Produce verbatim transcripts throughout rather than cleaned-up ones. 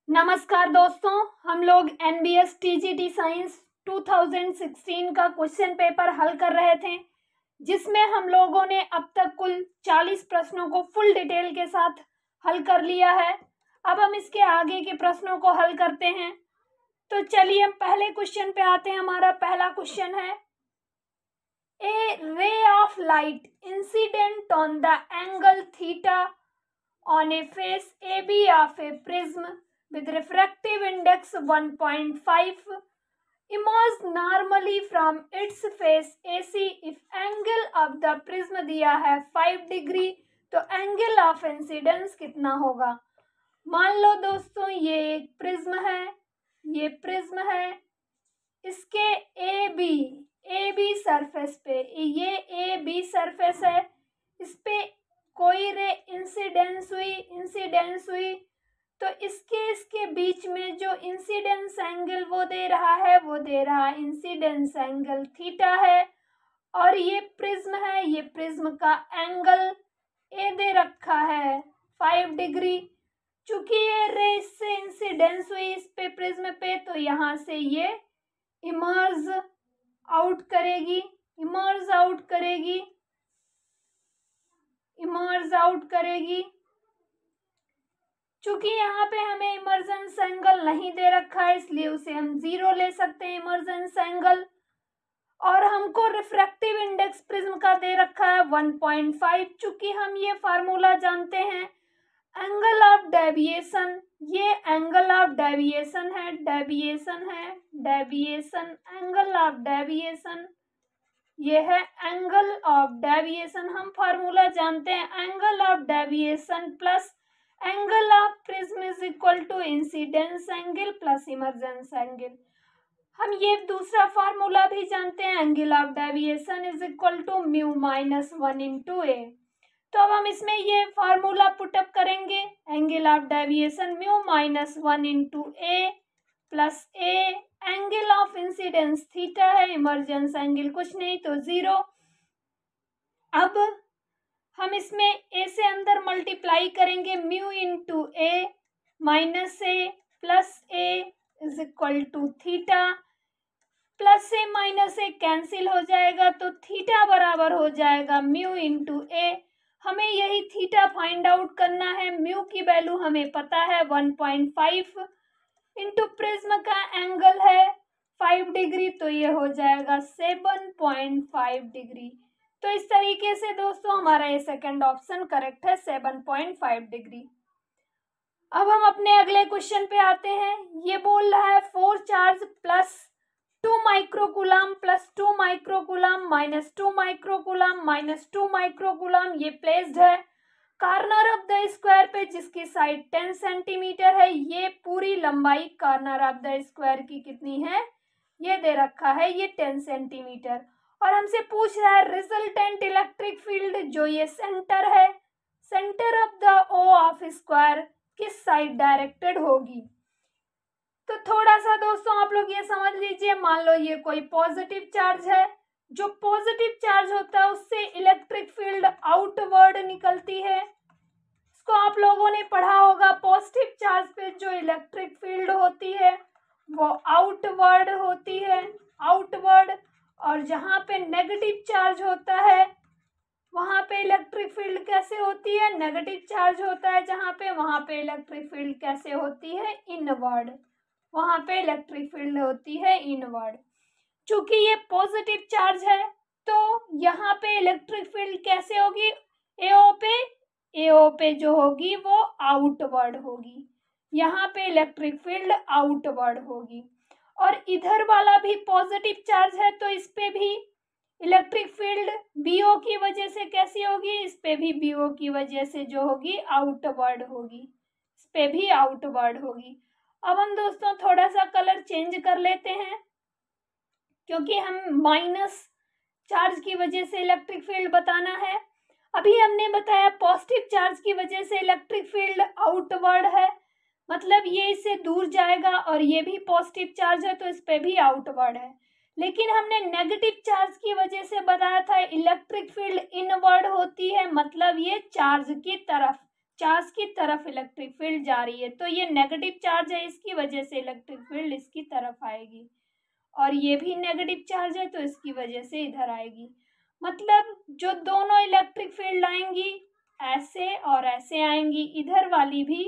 नमस्कार दोस्तों, हम लोग N B S T G T science दो हज़ार सोलह का क्वेश्चन पेपर हल कर रहे थे, जिसमें हम लोगों ने अब तक कुल चालीस प्रश्नों को फुल डिटेल के साथ हल कर लिया है। अब हम इसके आगे के प्रश्नों को हल करते हैं। तो चलिए हम पहले क्वेश्चन पे आते हैं। हमारा पहला क्वेश्चन है, a ray of light incident on the angle theta on a face A B of a prism with refractive index one point five emerge normally from its face A C if angle of the prism दिया है five degree, तो angle of incidence कितना होगा। मान लो दोस्तों ये एक prism है, ये प्रिज्म है, इसके A B A B surface पे, ये ए बी सरफेस है, इस पे कोई रे इंसिडेंस हुई इंसिडेंस हुई तो इसके इसके बीच में जो इंसिडेंस एंगल वो दे रहा है वो दे रहा है इंसिडेंस एंगल थीटा है, और ये प्रिज्म है, ये प्रिज्म का एंगल ए दे रखा है फाइव डिग्री। चूंकि ये रे इससे इंसिडेंस हुई इस पे प्रिज्म पे, तो यहाँ से ये इमर्ज आउट करेगी इमर्ज आउट करेगी इमर्ज आउट करेगी चूंकि यहाँ पे हमें इमर्जेंस एंगल नहीं दे रखा है, इसलिए उसे हम जीरो ले सकते हैं इमर्जेंस एंगल। और हमको रिफ्रैक्टिव इंडेक्स प्रिज्म का दे रखा है वन पॉइंट फाइव। चूंकि हम ये फार्मूला जानते हैं एंगल ऑफ डेविएशन, ये एंगल ऑफ डेविएशन है डेविएशन है डेविएशन एंगल ऑफ डेविएशन, ये है एंगल ऑफ डेविएशन। हम फार्मूला जानते हैं angle of deviation plus angle of prism is equal to incidence angle plus emergence angle. हम ये दूसरा फार्मूला भी जानते हैं angle of deviation is equal to mu minus one into A. तो अब हम इसमें ये फार्मूला पुटअप करेंगे, angle of deviation mu minus one into A plus A, angle of incidence theta है, इमर्जेंस एंगल कुछ नहीं तो जीरो। अब हम इसमें ए से अंदर मल्टीप्लाई करेंगे, mu into A minus A plus A is equal to theta, plus A minus A cancel हो जाएगा तो थीटा बराबर हो जाएगा म्यू इंटू ए। हमें यही थीटा फाइंड आउट करना है। म्यू की वैल्यू हमें पता है one point five into prism का एंगल है फाइव डिग्री, तो ये हो जाएगा सेवन पॉइंट फाइव डिग्री। तो इस तरीके से दोस्तों हमारा ये सेकंड ऑप्शन करेक्ट है, सेवन पॉइंट फाइव डिग्री। अब हम अपने अगले क्वेश्चन पे आते हैं। ये बोल रहा है four charge plus two microcoulomb plus two microcoulomb minus two microcoulomb minus two microcoulomb ये प्लेस्ड है कार्नर ऑफ द स्क्वायर पे, जिसकी साइड टेन सेंटीमीटर है। ये पूरी लंबाई कार्नर ऑफ द स्क्वायर की कितनी है, ये दे रखा है ये टेन सेंटीमीटर। और हमसे पूछ रहा है रिजल्टेंट इलेक्ट्रिक फील्ड, जो ये सेंटर है, centre of the O of square किस साइड डायरेक्टेड होगी। तो थोड़ा सा दोस्तों आप लोग ये समझ लीजिए, मान लो ये कोई पॉजिटिव चार्ज है, जो पॉजिटिव चार्ज होता है उससे इलेक्ट्रिक फील्ड आउटवर्ड निकलती है। इसको आप लोगों ने पढ़ा होगा, पॉजिटिव चार्ज पे जो इलेक्ट्रिक फील्ड होती है वो आउटवर्ड होती है, आउटवर्ड। और जहाँ पे नेगेटिव चार्ज होता है वहाँ पे इलेक्ट्रिक फील्ड कैसे होती है, नेगेटिव चार्ज होता है जहाँ पे, वहाँ पे इलेक्ट्रिक फील्ड कैसे होती है, इनवर्ड, वहाँ पे इलेक्ट्रिक फील्ड होती है इनवर्ड। चूंकि ये पॉजिटिव चार्ज है तो यहाँ पे इलेक्ट्रिक फील्ड कैसे होगी, एओ पे एओ पे जो होगी वो आउटवर्ड होगी, यहाँ पे इलेक्ट्रिक फील्ड आउटवर्ड होगी। और इधर वाला भी पॉजिटिव चार्ज है तो इस पे भी इलेक्ट्रिक फील्ड बीओ की वजह से कैसी होगी, इस पे भी बीओ की वजह से जो होगी आउटवर्ड होगी, इस पे भी आउटवर्ड होगी। अब हम दोस्तों थोड़ा सा कलर चेंज कर लेते हैं, क्योंकि हम माइनस चार्ज की वजह से इलेक्ट्रिक फील्ड बताना है। अभी हमने बताया पॉजिटिव चार्ज की वजह से इलेक्ट्रिक फील्ड आउटवर्ड है, मतलब ये इससे दूर जाएगा, और ये भी पॉजिटिव चार्ज है तो इस पे भी आउटवर्ड है। लेकिन हमने नेगेटिव चार्ज की वजह से बताया था इलेक्ट्रिक फील्ड इनवर्ड होती है, मतलब ये चार्ज की तरफ चार्ज की तरफ इलेक्ट्रिक फील्ड जा रही है, तो ये नेगेटिव चार्ज है, इसकी वजह से इलेक्ट्रिक फील्ड इसकी तरफ आएगी, और ये भी नेगेटिव चार्ज है तो इसकी वजह से इधर आएगी। मतलब जो दोनों इलेक्ट्रिक फील्ड आएंगी ऐसे और ऐसे आएंगी, इधर वाली भी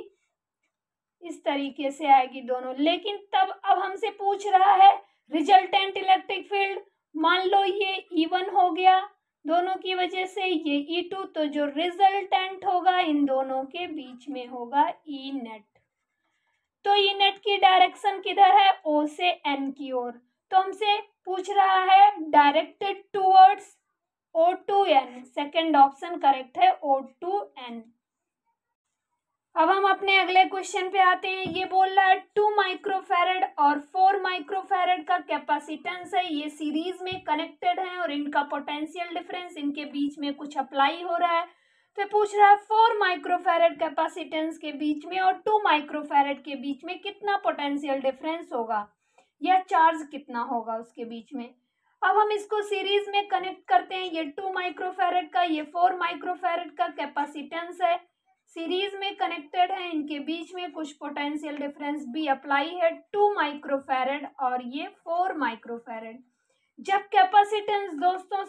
इस तरीके से आएगी दोनों। लेकिन तब अब हमसे पूछ रहा है रिजल्टेंट इलेक्ट्रिक फील्ड, मान लो ये ई वन हो गया दोनों की वजह से, ये ई टू, तो जो रिजल्टेंट होगा इन दोनों के बीच में होगा ई नेट। तो ई नेट की डायरेक्शन किधर है, ओ से एन की ओर, तो हमसे पूछ रहा है directed towards O to N, second option correct है ओ टू एन। अब हम अपने अगले क्वेश्चन पे आते हैं। ये बोल रहा है टू माइक्रोफैरड और फोर माइक्रोफैरड का कैपेसिटेंस है, ये सीरीज में कनेक्टेड है और इनका पोटेंशियल डिफरेंस इनके बीच में कुछ अप्लाई हो रहा है। तो पूछ रहा है फोर माइक्रोफैरड कैपेसिटेंस के बीच में और टू माइक्रोफैरड के बीच में कितना पोटेंशियल डिफरेंस होगा या चार्ज कितना होगा उसके बीच में। अब हम इसको सीरीज में कनेक्ट करते हैं, ये टू माइक्रोफैरड का, ये फोर माइक्रोफैरड का कैपेसिटेंस है, सीरीज में कनेक्टेड है, इनके बीच में कुछ पोटेंशियल डिफरेंस भी अप्लाई है, टू माइक्रोफैरड और ये फोर माइक्रोफैरड। जब कैपेसिटेंस दोस्तों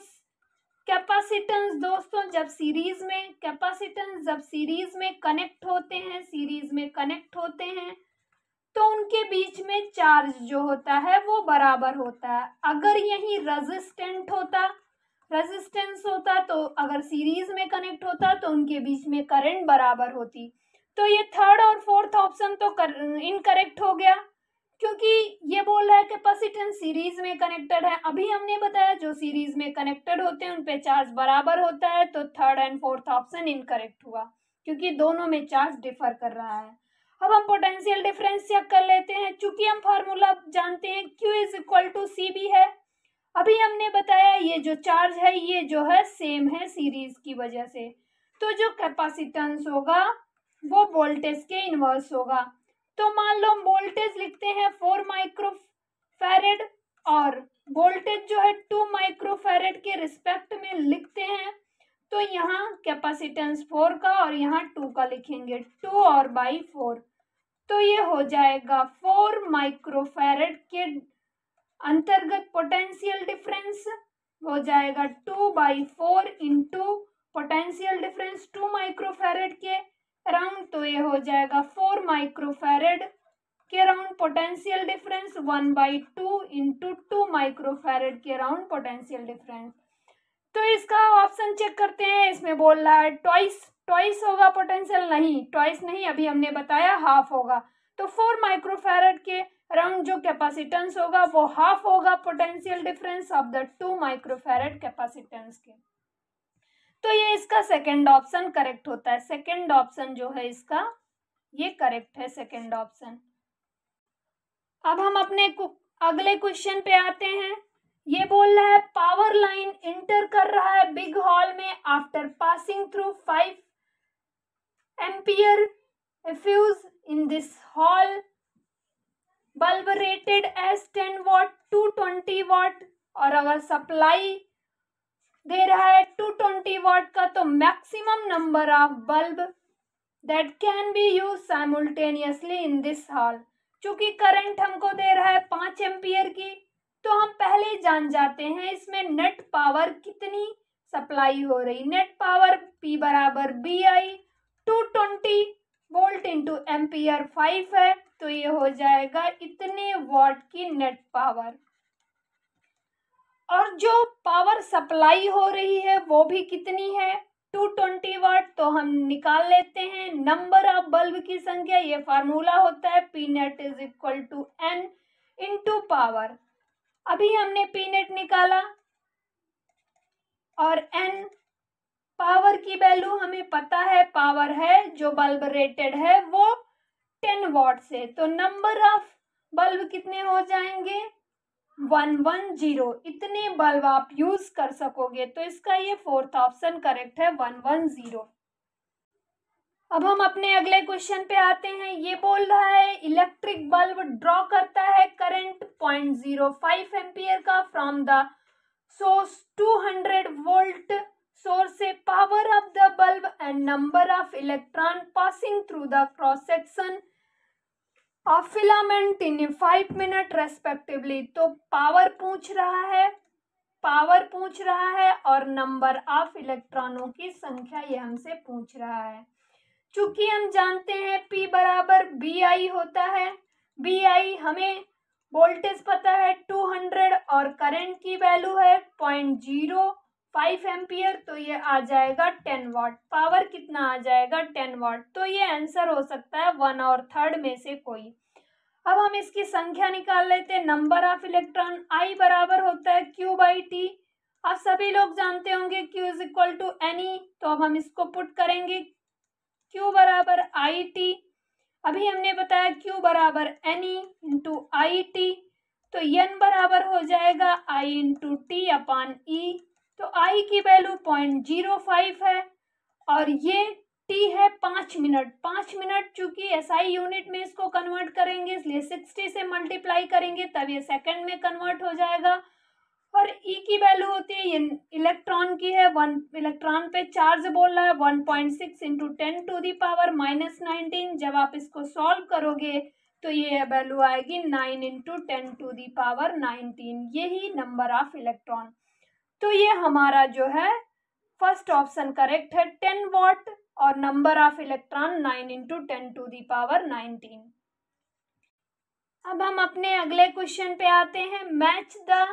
कैपेसिटेंस दोस्तों जब सीरीज में कैपेसिटेंस जब सीरीज में कनेक्ट होते हैं सीरीज में कनेक्ट होते हैं तो उनके बीच में चार्ज जो होता है वो बराबर होता है। अगर यही रेजिस्टेंट होता रेजिस्टेंस होता तो अगर सीरीज में कनेक्ट होता तो उनके बीच में करंट बराबर होती। तो ये थर्ड और फोर्थ ऑप्शन तो इनकरेक्ट हो गया, क्योंकि ये बोल रहा है कैपेसिटेंस सीरीज में कनेक्टेड है। अभी हमने बताया जो सीरीज में कनेक्टेड होते हैं उन पे चार्ज बराबर होता है, तो third and fourth option incorrect हुआ क्योंकि दोनों में चार्ज डिफर कर रहा है। अब हम पोटेंशियल डिफरेंस चेक कर लेते हैं। चूंकि हम फार्मूला जानते हैं Q is equal to C V है, अभी हमने बताया ये जो चार्ज है ये जो है सेम है सीरीज की वजह से, तो जो कैपेसिटेंस होगा वो वोल्टेज के इनवर्स होगा। तो मान लो हम वोल्टेज लिखते हैं फोर माइक्रोफैरेड और वोल्टेज जो है टू माइक्रोफैरेड के रिस्पेक्ट में लिखते हैं, तो यहाँ कैपेसिटेंस फोर का और यहाँ टू का लिखेंगे, टू और बाई फोर, तो ये हो जाएगा फोर माइक्रोफैरेड के अंतर्गत पोटेंशियल डिफरेंस हो जाएगा two by four into potential difference two microfarad के अराउंड, तो ये हो जाएगा फोर माइक्रोफैरेड के around potential difference one by two into two microfarad के अराउंड पोटेंशियल डिफरेंस। तो इसका ऑप्शन चेक करते हैं। इसमें बोल रहा है ट्वाइस ट्वाइस होगा पोटेंशियल, नहीं ट्वाइस नहीं, अभी हमने बताया हाफ होगा। तो फोर माइक्रोफैरेड के अराउंड जो कैपेसिटेंस होगा वो हाफ होगा potential difference of the two microfarad capacitance के। तो ये इसका सेकंड ऑप्शन करेक्ट होता है। सेकंड ऑप्शन जो है इसका ये करेक्ट है, सेकंड ऑप्शन। अब हम अपने अगले क्वेश्चन पे आते हैं। ये बोल रहा है पावर लाइन इंटर कर रहा है बिग हॉल में after passing through five ampere fuse in this hall, bulb rated as ten watt two twenty watt, और अगर सप्लाई दे रहा है टू ट्वेंटी वाट का, तो maximum number of bulb that can be use simultaneously in this hall. चूंकि current हमको दे रहा है पाँच एम्पियर की, तो हम पहले जान जाते हैं इसमें नेट पावर कितनी सप्लाई हो रही। नेट पावर P बराबर V I, two twenty volt into ampere five है, तो ये हो जाएगा इतने वॉट की नेट पावर। और जो पावर सप्लाई हो रही है वो भी कितनी है, टू ट्वेंटी वाट, तो हम निकाल लेते हैं नंबर ऑफ बल्ब की संख्या। ये फार्मूला होता है P net is equal to N into power. अभी हमने पी नेट निकाला और एन पावर की वैल्यू हमें पता है, पावर है जो बल्ब रेटेड है वो टेन वॉट से, तो नंबर ऑफ बल्ब कितने हो जाएंगे वन वन जीरो, इतने बल्ब आप यूज कर सकोगे। तो इसका ये फोर्थ ऑप्शन करेक्ट है, वन वन जीरो। अब हम अपने अगले क्वेश्चन पे आते हैं। ये बोल रहा है इलेक्ट्रिक बल्ब ड्रॉ करता है current point zero five ampere का from the source two hundred volt source से power of the bulb and number of electron passing through the cross section of filament in five minute respectively. तो power पूछ रहा है, power पूछ रहा है और नंबर ऑफ इलेक्ट्रॉनों की संख्या ये हमसे पूछ रहा है। चूंकि हम जानते हैं P बराबर बी आई होता है, बी आई हमें वोल्टेज पता है टू हंड्रेड और करंट की वैल्यू है पॉइंट जीरो फाइव एम्पियर, तो ये आ जाएगा टेन वाट। पावर कितना आ जाएगा? Ten watt. तो ये आंसर हो सकता है वन और थर्ड में से कोई। अब हम इसकी संख्या निकाल लेते हैं। नंबर ऑफ इलेक्ट्रॉन आई बराबर होता है क्यू बाई टी। आप सभी लोग जानते होंगे Q is equal to N E, तो अब हम इसको पुट करेंगे क्यू बराबर आई टी। अभी हमने बताया क्यू बराबर N E into I T, तो एन बराबर हो जाएगा आई इंटू टी अपान ई। तो आई की वैल्यू पॉइंट जीरो फाइव है और ये टी है पाँच मिनट। पाँच मिनट चूंकि एसआई यूनिट में इसको कन्वर्ट करेंगे इसलिए सिक्सटी से मल्टीप्लाई करेंगे तब ये सेकंड में कन्वर्ट हो जाएगा। और ई की वैल्यू होती है, ये इलेक्ट्रॉन की है, वन इलेक्ट्रॉन पे चार्ज बोल रहा है one point six into ten to the power minus nineteen. जब आप इसको सॉल्व करोगे तो ये वैल्यू आएगी nine into ten to the power nineteen, यही नंबर ऑफ इलेक्ट्रॉन। तो ये हमारा जो है फर्स्ट ऑप्शन करेक्ट है, टेन वाट और number of electron nine into ten to the power nineteen. अब हम अपने अगले क्वेश्चन पे आते हैं। Match the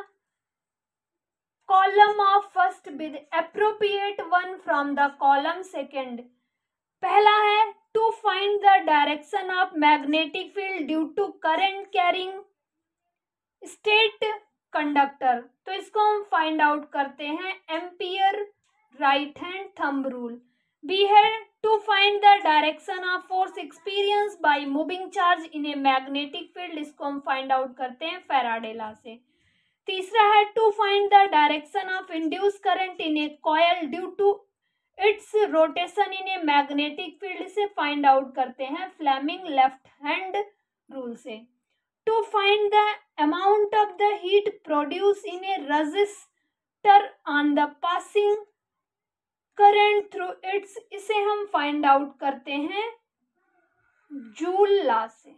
column of first with appropriate one from the column second. पहला है to find the direction of magnetic field due to current carrying straight conductor. तो इसको हम फाइंड आउट करते हैं ampere right hand thumb rule. B है to find the direction of force experience by moving charge in a magnetic field, इसको हम find out करते हैं फैराडे लॉ से। तीसरा है to find the direction of induce current in a coil due to its rotation in a magnetic field, से find out करते हैं फ्लेमिंग लेफ्ट हैंड रूल से। To find the amount of the heat produce in a resistor on the passing current through its, इसे हम find out करते हैं joule law से।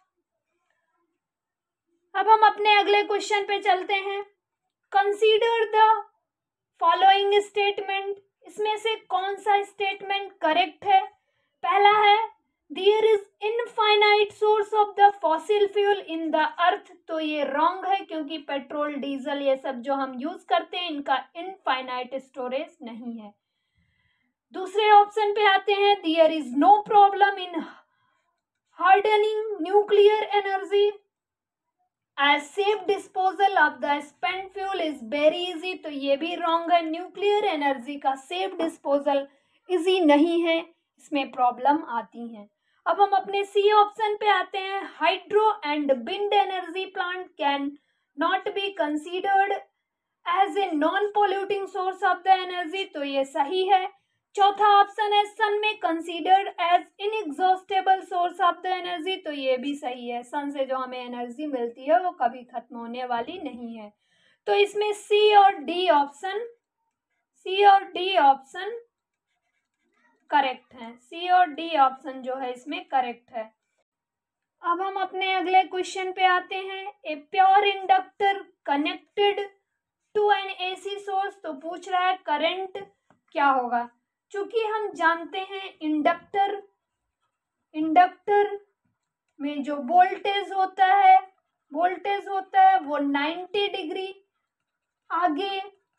अब हम अपने अगले क्वेश्चन पे चलते हैं। कंसीडर द फॉलोइंग स्टेटमेंट, इसमें से कौन सा स्टेटमेंट करेक्ट है? पहला है there is infinite source of the fossil fuel in the earth, तो ये रॉन्ग है क्योंकि पेट्रोल डीजल ये सब जो हम यूज करते हैं इनका इनफाइनाइट स्टोरेज नहीं है। दूसरे ऑप्शन पे आते हैं there is no problem in hardening nuclear energy as safe disposal of the spent fuel is very easy, तो ये भी रॉन्ग है। न्यूक्लियर एनर्जी का सेफ डिस्पोजल इजी नहीं है, इसमें प्रॉब्लम आती है। अब हम अपने सी ऑप्शन पे आते हैं। Hydro and wind energy plant can not be considered as a non polluting source of the energy, तो ये सही है। चौथा ऑप्शन है सन में considered as inexhaustible source of the energy, तो ये भी सही है। सन से जो हमें एनर्जी मिलती है वो कभी खत्म होने वाली नहीं है। तो इसमें सी और डी ऑप्शन सी और डी ऑप्शन करेक्ट है। सी और डी ऑप्शन जो है इसमें करेक्ट है। अब हम अपने अगले क्वेश्चन पे आते हैं। A pure inductor connected to an AC source, तो पूछ रहा है करंट क्या होगा। चूंकि हम जानते हैं इंडक्टर इंडक्टर में जो वोल्टेज होता है वोल्टेज होता है वो नाइन्टी डिग्री आगे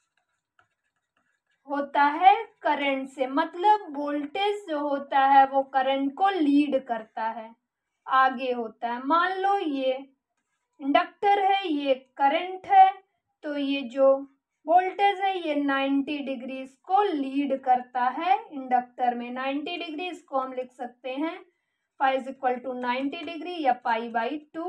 होता है करंट से, मतलब वोल्टेज जो होता है वो करंट को लीड करता है, आगे होता है। मान लो ये इंडक्टर है, ये करंट है, तो ये जो वोल्टेज है ये नाइन्टी डिग्री को लीड करता है इंडक्टर में। नाइन्टी डिग्री को हम लिख सकते हैं phi is equal to ninety degree या पाई बाई टू।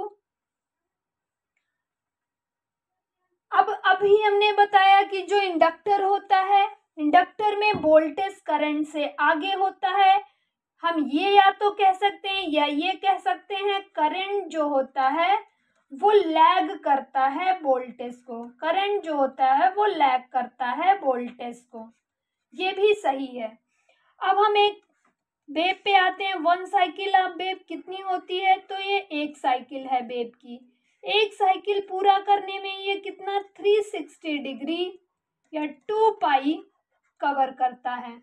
अब अभी हमने बताया कि जो इंडक्टर होता है इंडक्टर में वोल्टेज करंट से आगे होता है। हम ये या तो कह सकते हैं या ये कह सकते हैं करंट जो होता है वो लैग करता है वोल्टेज को। करंट जो होता है वो लैग करता है वोल्टेज को। ये भी सही है। अब हम एक बेब पे आते हैं। वन साइकिल ऑफ बेब कितनी होती है, तो ये एक साइकिल है बेब की। एक साइकिल पूरा करने में ये कितना थ्री सिक्सटी डिग्री या टू पाई कवर करता है।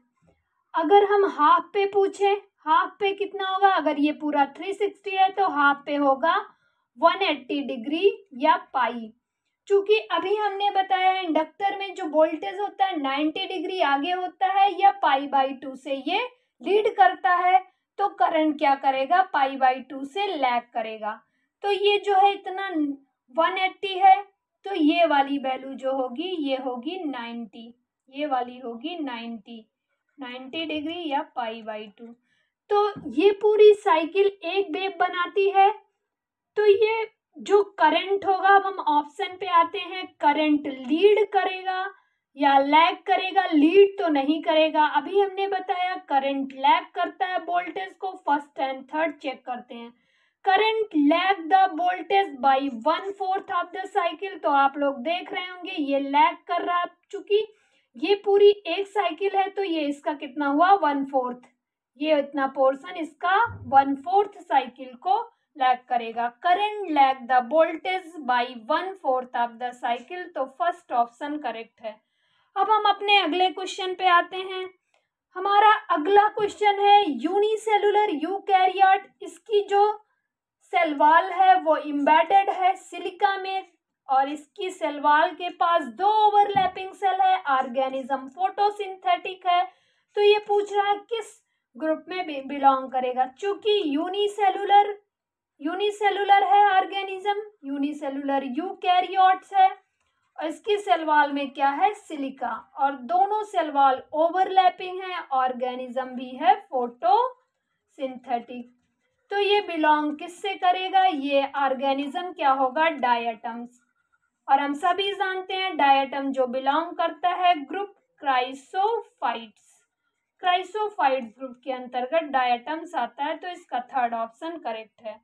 अगर हम हाफ पे पूछें, हाफ पे कितना होगा, अगर ये पूरा थ्री सिक्सटी है तो हाफ पे होगा वन एट्टी डिग्री या पाई। चूंकि अभी हमने बताया इंडक्टर में जो वोल्टेज होता है नाइन्टी डिग्री आगे होता है या पाई बाई टू से ये लीड करता है, तो करंट क्या करेगा, पाई बाई टू से लैग करेगा। तो ये जो है इतना वन एट्टी है, तो ये वाली वैल्यू जो होगी ये होगी नाइन्टी, ये वाली होगी नाइन्टी नाइन्टी डिग्री या पाई बाई टू। तो ये पूरी साइकिल एक वेव बनाती है। तो ये जो करंट होगा, अब हम ऑप्शन पे आते हैं, करंट लीड करेगा या लैग करेगा। लीड तो नहीं करेगा, अभी हमने बताया करंट लैग करता है वोल्टेज को। फर्स्ट एंड थर्ड चेक करते हैं। Current lag the voltage by one fourth of the cycle. तो आप लोग देख रहे होंगे ये लैग कर रहा है, चूंकि ये पूरी एक साइकिल है तो ये इसका कितना हुआ, वन फोर्थ। ये इतना पोर्शन इसका वन फोर्थ साइकिल को लैग करेगा। Current lag the voltage by one fourth of the cycle. तो फर्स्ट ऑप्शन करेक्ट है। अब हम अपने अगले क्वेश्चन पे आते हैं। हमारा अगला क्वेश्चन है यूनिसेलुलर यूकैरियोट। इसकी जो सेल वॉल है वो एम्बेडेड है सिलिका में और इसकी सेल वॉल के पास दो ओवरलैपिंग सेल है। ऑर्गेनिज्म फोटोसिंथेटिक है। तो ये पूछ रहा है किस ग्रुप में बिलोंग करेगा। चूंकि यूनिसेलुलर यूनिसेलुलर है ऑर्गेनिज्म, यूनिसेलुलर यूकैरियोट्स है और इसकी सेल वॉल में क्या है, सिलिका, और दोनों सेल वॉल ओवरलैपिंग है। ऑर्गेनिज्म भी है फोटोसिंथेटिक। तो ये बिलोंग किससे करेगा, ये ऑर्गेनिज्म क्या होगा, डायटम्स। और हम सभी जानते हैं डायटम जो बिलोंग करता है ग्रुप क्राइसोफाइट्स। क्राइसोफाइट्स ग्रुप के अंतर्गत डायटम्स आता है। तो इसका थर्ड ऑप्शन करेक्ट है।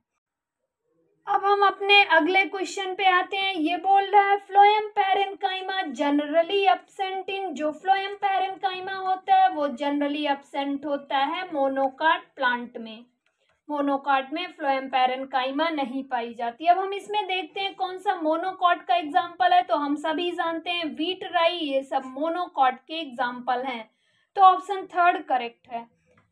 अब हम अपने अगले क्वेश्चन पे आते हैं। ये बोल रहा है phloem parenchyma generally absent in. जो फ्लोएम पैरेन्काइमा होता है वो जनरली एब्सेंट होता है मोनोकाट प्लांट में। मोनोकाट में फ्लोएम पैरेन्काइमा नहीं पाई जाती। अब हम इसमें देखते हैं कौन सा मोनोकाट का एग्जाम्पल है। तो हम सभी जानते हैं व्हीट, राई, ये सब मोनोकाट के एग्जाम्पल हैं। तो ऑप्शन थर्ड करेक्ट है।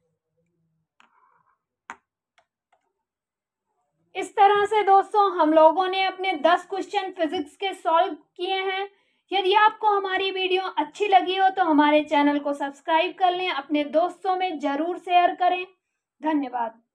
इस तरह से दोस्तों हम लोगों ने अपने दस क्वेश्चन फिजिक्स के सॉल्व किए हैं। यदि आपको हमारी वीडियो अच्छी लगी हो तो हमारे चैनल को सब्सक्राइब कर लें, अपने दोस्तों में जरूर शेयर करें। धन्यवाद।